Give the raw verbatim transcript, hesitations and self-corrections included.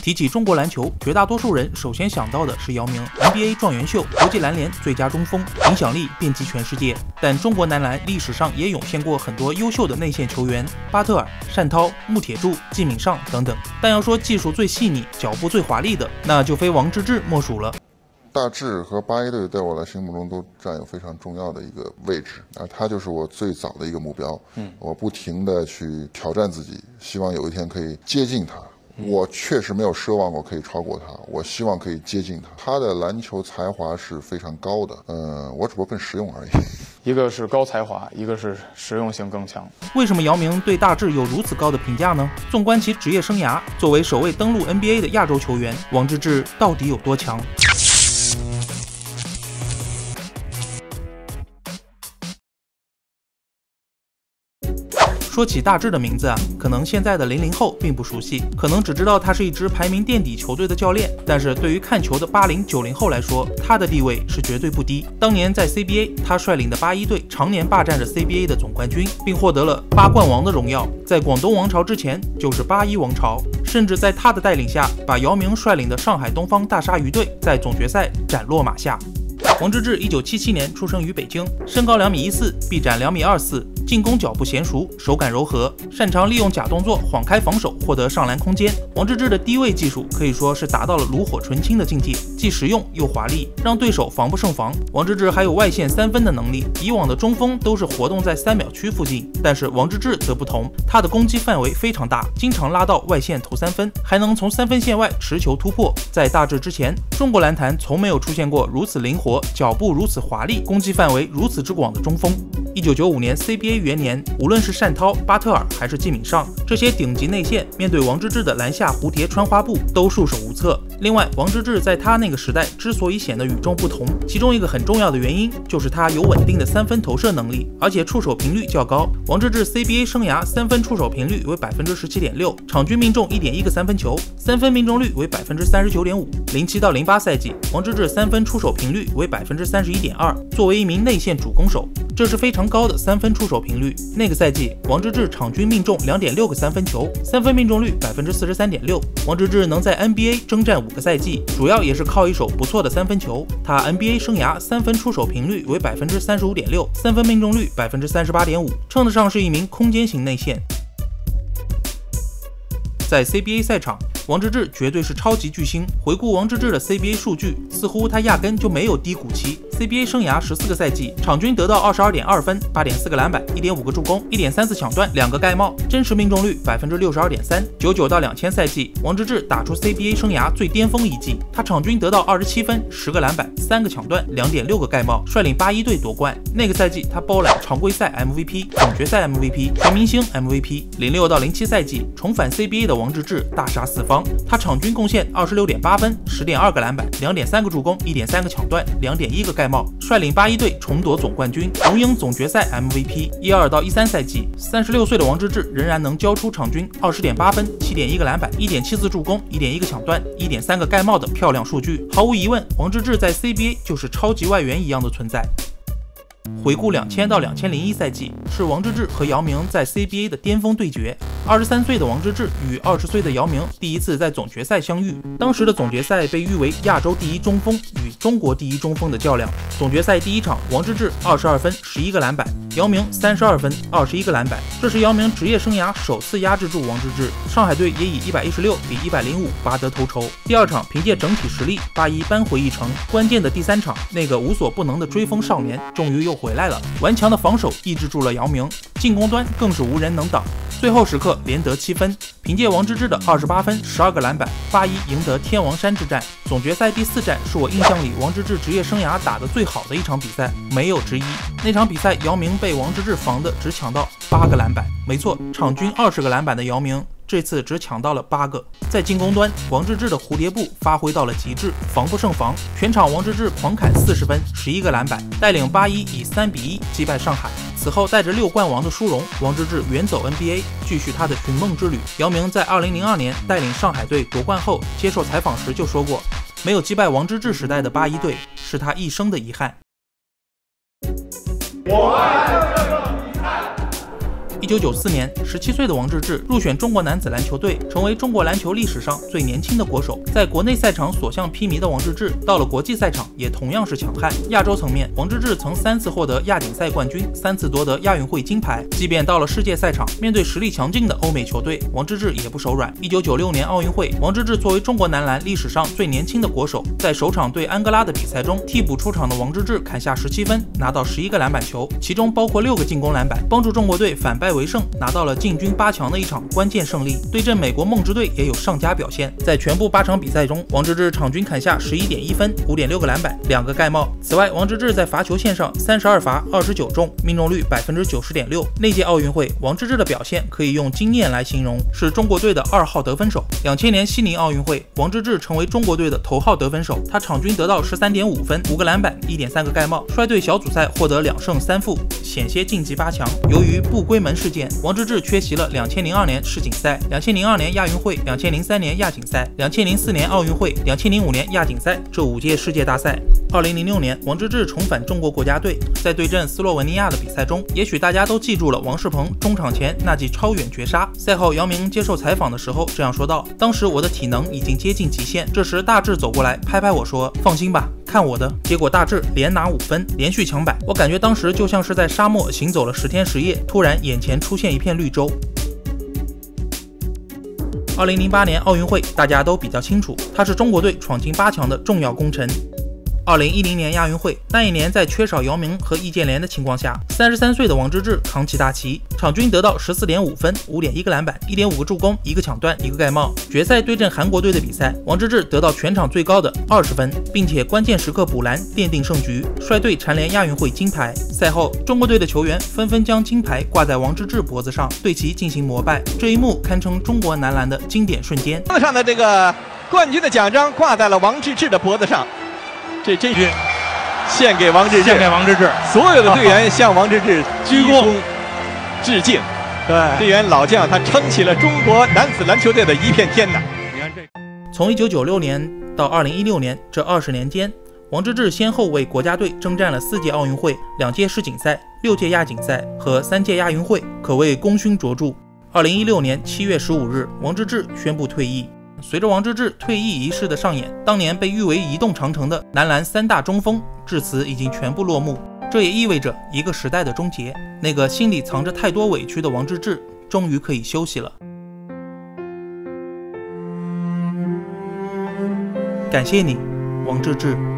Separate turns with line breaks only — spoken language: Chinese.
提起中国篮球，绝大多数人首先想到的是姚明 N B A 状元秀、国际篮联最佳中锋，影响力遍及全世界。但中国男篮历史上也涌现过很多优秀的内线球员，巴特尔、单涛、穆铁柱、季敏尚等等。但要说技术最细腻、脚步最华丽的，那就非王治郅莫属了。
大郅和八一队在我的心目中都占有非常重要的一个位置啊，他就是我最早的一个目标。嗯，我不停的去挑战自己，希望有一天可以接近他。我确实没有奢望我可以超过他，我希望可以接近他。他的篮球才华是非常高的，嗯，我只不过更实用而已。
一个是高才华，一个是实用性更强。
为什么姚明对大郅有如此高的评价呢？纵观其职业生涯，作为首位登陆 N B A 的亚洲球员，王治郅到底有多强？说起大郅的名字啊，可能现在的零零后并不熟悉，可能只知道他是一支排名垫底球队的教练。但是对于看球的八零、九零后来说，他的地位是绝对不低。当年在 C B A， 他率领的八一队常年霸占着 C B A 的总冠军，并获得了八冠王的荣耀。在广东王朝之前就是八一王朝，甚至在他的带领下，把姚明率领的上海东方大鲨鱼队在总决赛斩落马下。王治郅一九七七年出生于北京，身高两米一四，臂展两米二四，进攻脚步娴熟，手感柔和，擅长利用假动作晃开防守，获得上篮空间。王治郅的低位技术可以说是达到了炉火纯青的境界，既实用又华丽，让对手防不胜防。王治郅还有外线三分的能力，以往的中锋都是活动在三秒区附近，但是王治郅则不同，他的攻击范围非常大，经常拉到外线投三分，还能从三分线外持球突破。在大郅之前，中国篮坛从没有出现过如此灵活、脚步如此华丽、攻击范围如此之广的中锋。一九九五年 C B A 元年，无论是单涛、巴特尔还是季敏尚，这些顶级内线面对王治郅的篮下蝴蝶穿花步都束手无策。另外，王治郅在他那个时代之所以显得与众不同，其中一个很重要的原因就是他有稳定的三分投射能力，而且触手频率较高。王治郅 C B A 生涯三分触手频率为 百分之十七点六， 场均命中 一点一 个三分球，三分命中率为 百分之三十九点五。 零七到零八赛季，王治郅三分触手频率为 百分之三十一点二。 作为一名内线主攻手，这是非常高的三分出手频率。那个赛季，王治郅场均命中 两点六 个三分球，三分命中率 百分之四十三点六。 王治郅能在 N B A 征战五个赛季，主要也是靠一手不错的三分球。他 N B A 生涯三分出手频率为 百分之三十五点六， 三分命中率 百分之三十八点五， 称得上是一名空间型内线。在 C B A 赛场，王治郅绝对是超级巨星。回顾王治郅的 C B A 数据，似乎他压根就没有低谷期。C B A 生涯十四个赛季，场均得到 二十二点二分， 八点四个篮板， 一点五个助攻， 一点三次抢断，两个盖帽，真实命中率 百分之六十二点三。 九九到两千赛季，王治郅打出 C B A 生涯最巅峰一季，他场均得到二十七分，十个篮板，三个抢断， 两点六个盖帽，率领八一队夺冠。那个赛季他包揽常规赛 M V P、 总决赛 M V P、 全明星 M V P。 零六到零七赛季，重返 C B A 的王治郅大杀四方，他场均贡献 二十六点八分， 十点二个篮板， 两点三个助攻， 一点三个抢断， 两点一个盖帽，率领八一队重夺总冠军，荣膺总决赛 M V P。 一二到一三赛季，三十六岁的王治郅仍然能交出场均 二十点八分， 七点一个篮板， 一点七次助攻， 一点一个抢断， 一点三个盖帽的漂亮数据。毫无疑问，王治郅在 C B A 就是超级外援一样的存在。回顾两千到两千零一赛季，是王治郅和姚明在 C B A 的巅峰对决。二十三岁的王治郅与二十岁的姚明第一次在总决赛相遇，当时的总决赛被誉为亚洲第一中锋与中国第一中锋的较量。总决赛第一场，王治郅二十二分，十一个篮板，姚明三十二分，二十一个篮板，这是姚明职业生涯首次压制住王治郅，上海队也以一百一十六比一百零五拔得头筹。第二场凭借整体实力，八一扳回一城。关键的第三场，那个无所不能的追风少年终于又回来了，顽强的防守抑制住了姚明，进攻端更是无人能挡。最后时刻连得七分，凭借王治郅的二十八分、十二个篮板，八一赢得天王山之战。总决赛第四战是我印象里王治郅职业生涯打得最好的一场比赛，没有之一。那场比赛姚明被王治郅防的只抢到八个篮板，没错，场均二十个篮板的姚明这次只抢到了八个。在进攻端，王治郅的蝴蝶步发挥到了极致，防不胜防。全场王治郅狂砍四十分，十一个篮板，带领八一以三比一击败上海。此后带着六冠王的殊荣，王治郅远走 N B A， 继续他的寻梦之旅。姚明在二零零二年带领上海队夺冠后，接受采访时就说过，没有击败王治郅时代的八一队是他一生的遗憾。
我爱这个遗憾。
一九九四年，十七岁的王治郅入选中国男子篮球队，成为中国篮球历史上最年轻的国手。在国内赛场所向披靡的王治郅，到了国际赛场也同样是强悍。亚洲层面，王治郅曾三次获得亚锦赛冠军，三次夺得亚运会金牌。即便到了世界赛场，面对实力强劲的欧美球队，王治郅也不手软。一九九六年奥运会，王治郅作为中国男篮历史上最年轻的国手，在首场对安哥拉的比赛中，替补出场的王治郅砍下十七分，拿到十一个篮板球，其中包括六个进攻篮板，帮助中国队反败为胜，拿到了进军八强的一场关键胜利。对阵美国梦之队也有上佳表现，在全部八场比赛中，王治郅场均砍下十一点一分，五点六个篮板，两个盖帽。此外，王治郅在罚球线上三十二罚二十九中，命中率百分之九十点六。那届奥运会，王治郅的表现可以用惊艳来形容，是中国队的二号得分手。两千年悉尼奥运会，王治郅成为中国队的头号得分手，他场均得到十三点五分，五个篮板，一点三个盖帽，率队小组赛获得两胜三负，险些晋级八强。由于不归门事件，王治郅缺席了两千零二年世锦赛、两千零二年亚运会、两千零三年亚锦赛、两千零四年奥运会、两千零五年亚锦赛这五届世界大赛。二零零六年，王治郅重返中国国家队，在对阵斯洛文尼亚的比赛中，也许大家都记住了王仕鹏中场前那记超远绝杀。赛后，姚明接受采访的时候这样说道：“当时我的体能已经接近极限，这时大郅走过来拍拍我说：‘放心吧，看我的。’结果大郅连拿五分，连续抢百。我感觉当时就像是在沙漠行走了十天十夜，突然眼前出现一片绿洲。”二零零八年奥运会，大家都比较清楚，它是中国队闯进八强的重要功臣。二零一零年亚运会，那一年在缺少姚明和易建联的情况下，三十三岁的王治郅扛起大旗，场均得到十四点五分，五点一个篮板，一点五个助攻，一个抢断，一个盖帽。决赛对阵韩国队的比赛，王治郅得到全场最高的二十分，并且关键时刻补篮，奠定胜局，率队蝉联亚运会金牌。赛后，中国队的球员纷纷将金牌挂在王治郅脖子上，对其进行膜拜。这一幕堪称中国男篮的经典瞬间。
脖子上的这个冠军的奖章挂在了王治郅的脖子上。这这句献给王治郅，
献给王治郅，
所有的队员向王治郅鞠躬致敬。对，队员老将他撑起了中国男子篮球队的一片天呐！
你看这，
从一九九六年到二零一六年这二十年间，王治郅先后为国家队征战了四届奥运会、两届世锦赛、六届亚锦赛和三届亚运会，可谓功勋卓著。二零一六年七月十五日，王治郅宣布退役。随着王治郅退役仪式的上演，当年被誉为移动长城的男篮三大中锋至此已经全部落幕，这也意味着一个时代的终结。那个心里藏着太多委屈的王治郅终于可以休息了。感谢你，王治郅。